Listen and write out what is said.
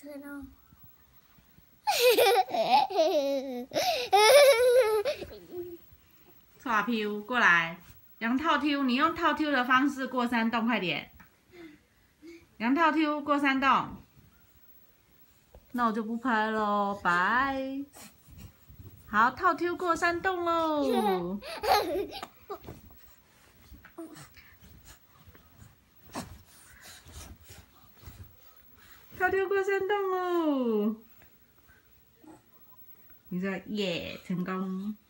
车呢？ 错飘过来，杨套丢，你用套丢的方式过山洞，快点！杨套丢过山洞，那我就不拍喽，拜。好，套丢过山洞喽。套丢过山洞喽。你说耶，成功。